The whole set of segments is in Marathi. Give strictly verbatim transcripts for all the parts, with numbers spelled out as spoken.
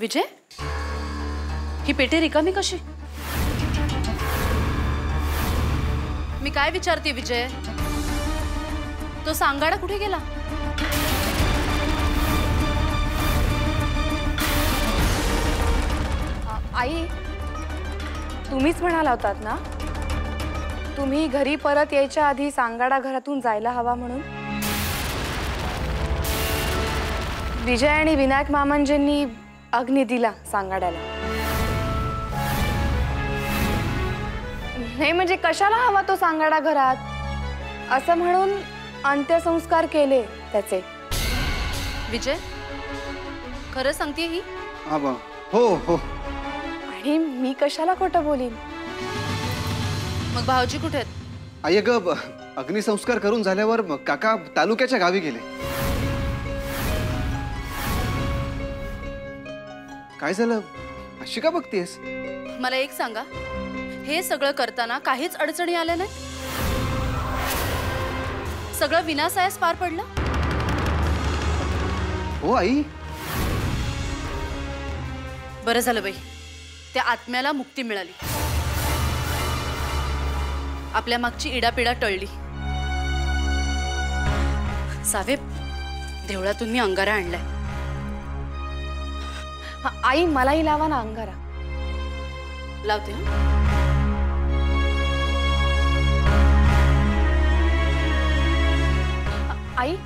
विजय, ही पेटी रिकामी कशी? मी काय विचारते विजय, तो सांगाडा कुठे गेला? आई, तुम्हीच म्हणाला होतात ना तुम्ही घरी परत यायच्या आधी सांगाडा घरातून जायला हवा म्हणून. विजय आणि विनायक मामांजींनी अग्नी दिला सांगाड्याला. नाही म्हणजे कशाला हवा तो सांगाडा घरात, असं म्हणून अंत्यसंस्कार केले त्याचे. विजय, खरं सांगते ही? हो हो. आणि मी कशाला खोटं बोलीन? मग भाऊजी कुठे आहेत? आई ग, अग्निसंस्कार करून झाल्यावर काका तालुक्याच्या गावी गेले. काय झालं, अशी का बघतेस? मला एक सांगा, हे सगळं करताना काहीच अडचणी आल्या नाही? सगळं विनासायास पार पडलं? हो आई. बरं झालं बाई, त्या आत्म्याला मुक्ती मिळाली. आपल्या मागची इडापिडा टळली. साहेब, देवळातून मी अंगारा आणलाय. आई, मलाही लावा ना अंगारा. लावते. आई,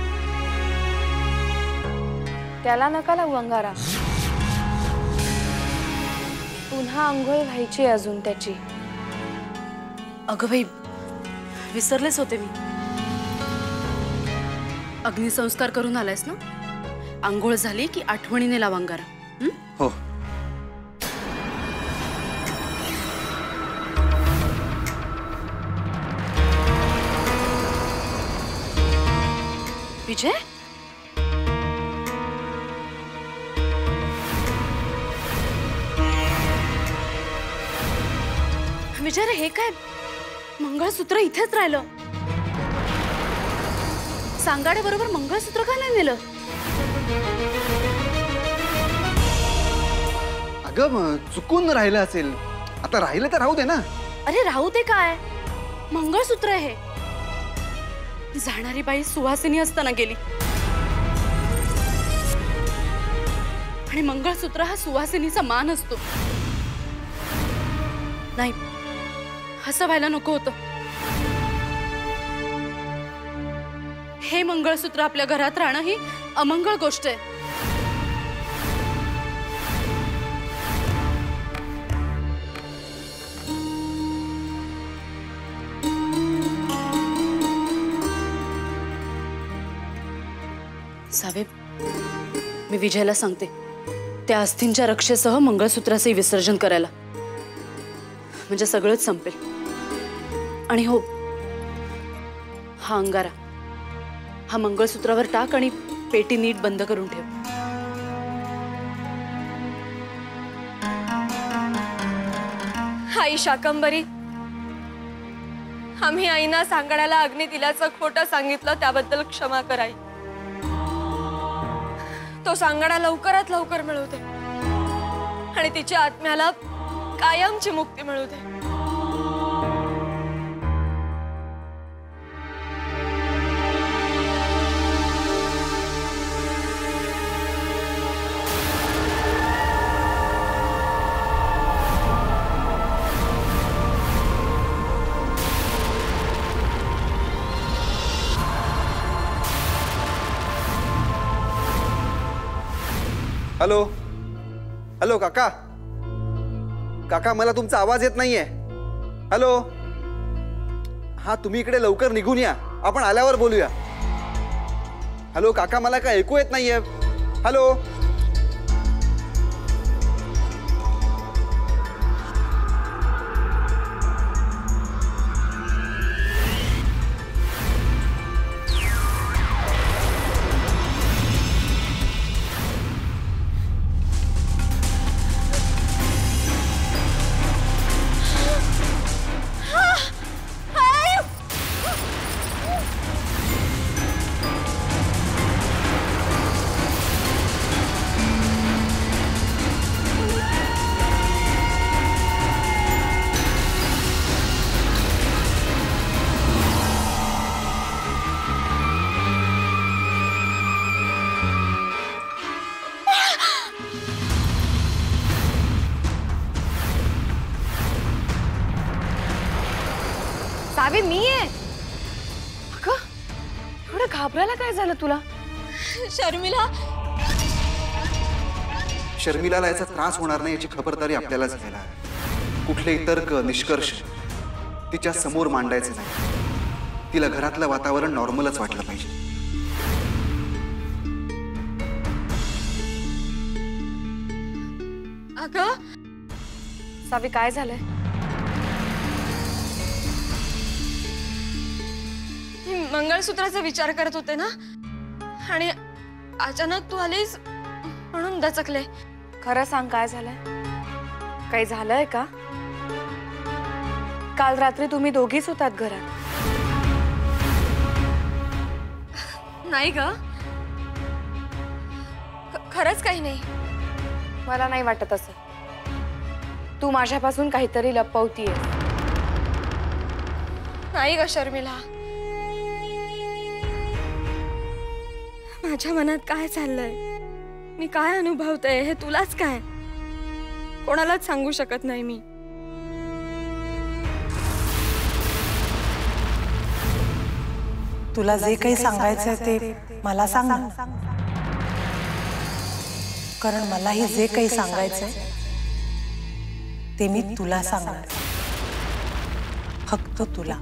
त्याला नका लावू अंगारा. पुन्हा अंघोळ व्हायची अजून त्याची. अगं बाई, विसरलेच होते मी. अग्निसंस्कार करून आलायस ना, आंघोळ झाली की आठवणीने लाव अंगारा. हो. विजय, विजय रे, हे काय? मंगळसूत्र इथेच राहिलं. सांगाडे बरोबर मंगळसूत्र का नाही नेलं? अगं, चुकून राहिलं असेल. आता राहिलं तर राहू दे ना. अरे राहू दे काय, मंगळसूत्र आहे. जाणारी बाई सुवासिनी असताना गेली, आणि मंगळसूत्र हा सुवासिनीचा मान असतो. नाही, असं व्हायला नको होतं. हे मंगळसूत्र आपल्या घरात राहणं ही अमंगळ गोष्ट आहे. साहेब, मी विजयला सांगते त्या अस्थींच्या रक्षेसह मंगळसूत्राचे विसर्जन करायला, म्हणजे सगळंच संपेल. आणि हो, हा अंगारा हा मंगळसूत्रावर टाक आणि पेटी नीट बंद करून ठेव. आई शाकंबरी, आम्ही आईना सांगाड्याला अग्नी दिल्याचं खोटं सांगितलं, त्याबद्दल क्षमा कर आई. तो सांगाडा लवकरात लवकर मिळू दे आणि तिच्या आत्म्याला कायमची मुक्ती मिळू दे. हॅलो हॅलो काका, काका मला तुमचा आवाज येत नाहीये. हॅलो. हा, तुम्ही इकडे लवकर निघून या, आपण आल्यावर बोलूया. हॅलो काका, मला काय ऐकू येत नाहीये. हॅलो. सावी मी आहे. अगं एवढं घाबरायला काय झालं तुला? शर्मिला शर्मिलाला याचा त्रास होणार नाही याची खबरदारी आपल्यालाच घ्यायला आहे. कुठलेही तर्क निष्कर्ष तिच्या समोर मांडायचे नाही. तिला घरातलं वातावरण नॉर्मलच वाटलं पाहिजे. अगं सावी काय झालंय? मी मंगळसूत्राचा विचार करत होते ना आणि अचानक तू आलीस म्हणून दचकले. खरं सांग काय झालंय? काही झालंय का? काल रात्री तुम्ही दोघीच होतात घरात. नाही ग, खरंच काही नाही. मला नाही वाटत असं. तू माझ्यापासून काहीतरी लपवतीये. नाही ग शर्मिला, माझ्या मनात काय चाललंय, मी काय अनुभवते हे तुलाच काय, कोणालाच सांगू शकत नाही मी. तुला जे काही सांगायचं ते मला सांग ना. कारण मलाही जे काही सांगायचंय ते मी तुला सांगणार, फक्त तुला.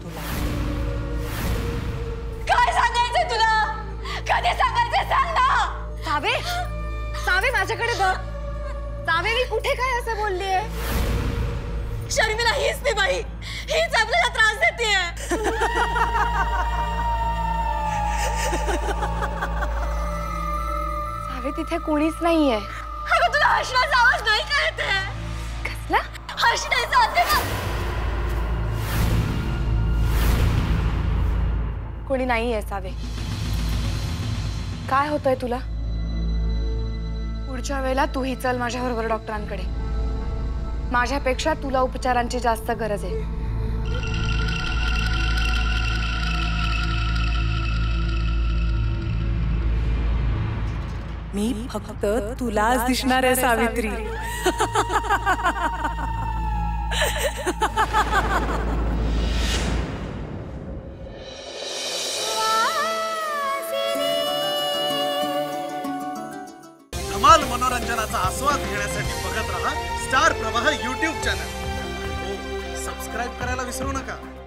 काय सांगायचंय तुला? कधी सांगायचंय सांग ना. सावे, सावे माझ्याकडे बघ. सावे मी कुठे काय असं बोललीये? शर्मिला हीच ती बाई, हीच आपल्याला त्रास देतेय. सावे तिथे कोणीच नाहीये. अगं तुला हसण्याचा आवाज नाही का येते? कसला? हसण्याचा होते ना. कोणी नाहीये सावे. काय होतंय तुला? पुढच्या वेळेला तूही चल माझ्याबरोबर डॉक्टरांकडे. माझ्यापेक्षा तुला उपचारांची जास्त गरज आहे. मी फक्त तुलाच दिसणार आहे सावित्री. धमाल मनोरंजनाचा आस्वाद घेण्यासाठी बघत रहा स्टार प्रवाह यूट्यूब चॅनल. हो, सबस्क्राईब करायला विसरू नका.